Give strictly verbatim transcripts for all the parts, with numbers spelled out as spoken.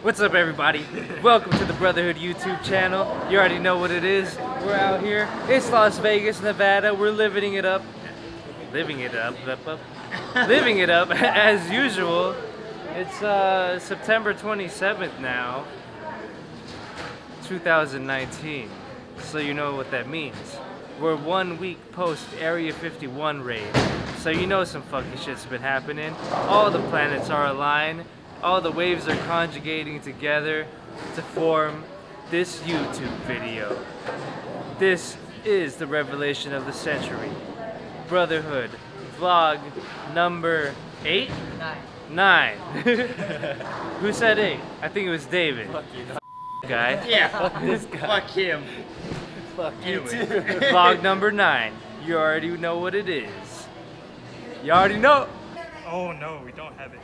What's up, everybody? Welcome to the Brotherhood YouTube channel. You already know what it is. We're out here. It's Las Vegas, Nevada. We're living it up. Living it up. up, up. Living it up as usual. It's uh, September twenty-seventh now, two thousand nineteen. So you know what that means. We're one week post Area fifty-one raid. So you know some funky shit's been happening. All the planets are aligned. All the waves are conjugating together to form this YouTube video. This is the revelation of the century. Brotherhood vlog number eight? Nine. Nine. Who said eight? I think it was David. Fuck you. Guy. Yeah. Fuck this guy. Fuck him. Fuck you too. Vlog number nine. You already know what it is. You already know. Oh no, we don't have it.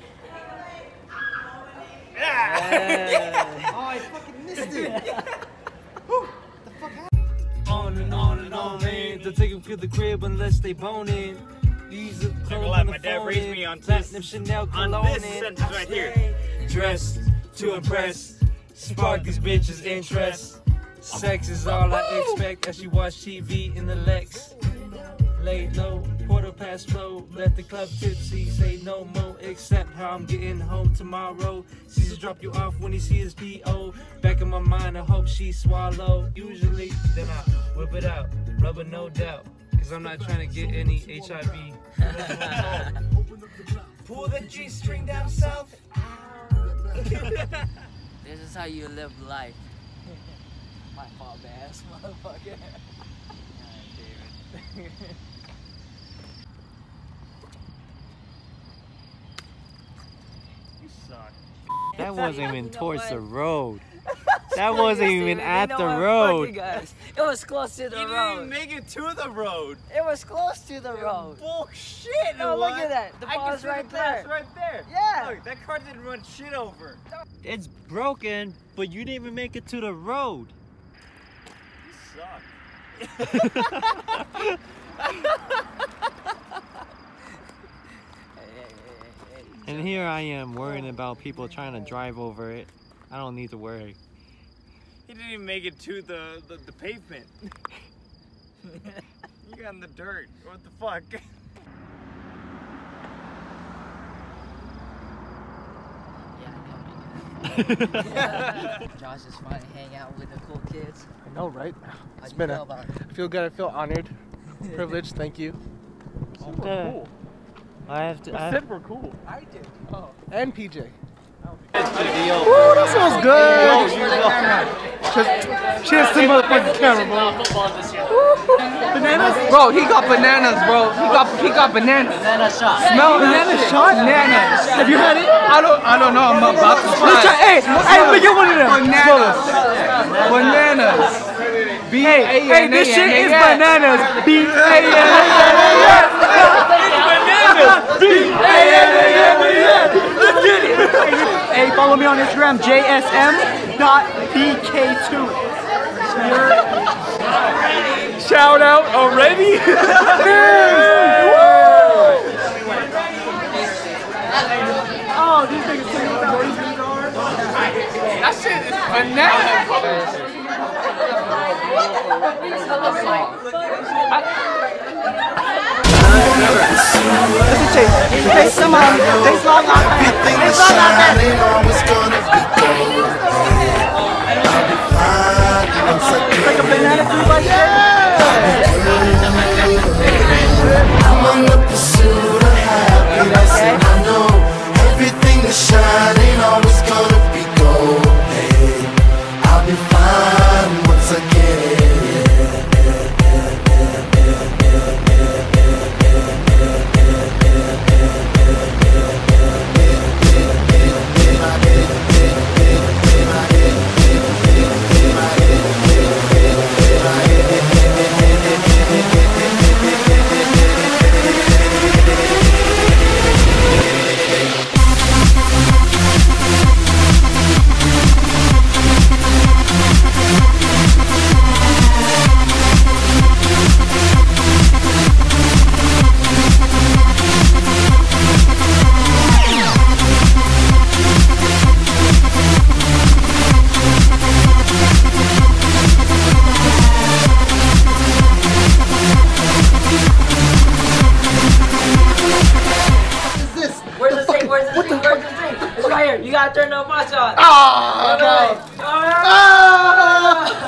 Yeah. Oh, I fucking missed it. Whew, the fuck happened? On and on and on, man. Don't take them to the crib unless they boning. These are lie, my dad raised me on this, Chanel on this sentence right here. Dressed to impress, spark these bitches' interest. Sex is all I expect as you watch T V in the Lex. Lay low, quarter past flow, let the club tipsy, say no more except how I'm getting home tomorrow. Caesar drop you off when he sees his P O. Back in my mind, I hope she swallow. Usually, then I whip it out, rubber no doubt, cause I'm not trying to get any H I V. Pull the G string down south. This is how you live life. My fault, ass motherfucker. David. You suck. That wasn't even You know towards what? the road. That wasn't even You at know the what? road. Fuck you guys. It was close to the You didn't road. even make it to the road. It was close to the road. Bullshit. No, it look was. at that. The I ball can is see right the glass there. right there. Yeah. Look, that car didn't run shit over. It's broken, but you didn't even make it to the road. You suck. And here I am worrying about people trying to drive over it. I don't need to worry. He didn't even make it to the, the, the pavement. You got in the dirt. What the fuck? Josh is fun to hang out with the cool kids. I know, right? How It's do you been feel a, about it? I feel good. I feel honored, privileged. Thank you. Super cool. I have to. I have, Super cool. I did. Oh. And P J. Woo, that smells good. Cheers, cheers to motherfucking camera, bro. Bananas? Bro, he got bananas, bro. He got he got bananas. Banana shot. Smell banana shot? Bananas. Have you had it? I don't I don't know. I'm about to try. Let's try. Hey, hey, let me get one of them. Bananas. Bananas. B A N A N A N. Hey, this shit is bananas. B A N A N A N. B A N A N A N. Let's get it. Hey, follow me on Instagram, J S M dot B K two. Shout out already? Oh, these niggas taking the noise. That shit is bananas. Listen, Chase. Chase, come on. Chase long out there. Chase long out there. Like a banana fruit like I'm on the pursuit of happiness, and I know everything that shine ain't always gonna be gold. Hey, I'll be fine once I get it. Last shot. Oh, no. Ah!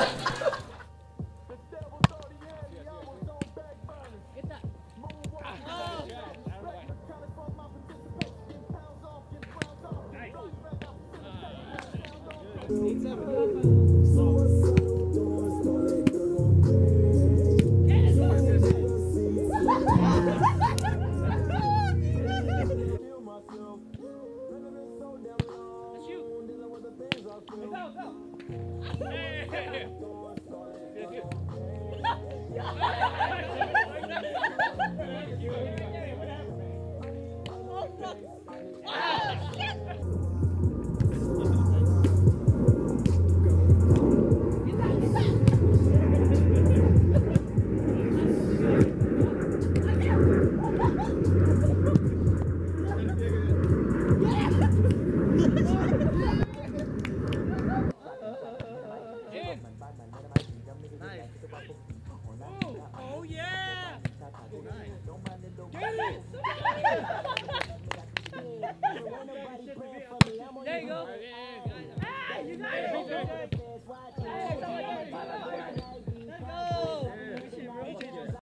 Oh yeah! There you go. Hey, you got it.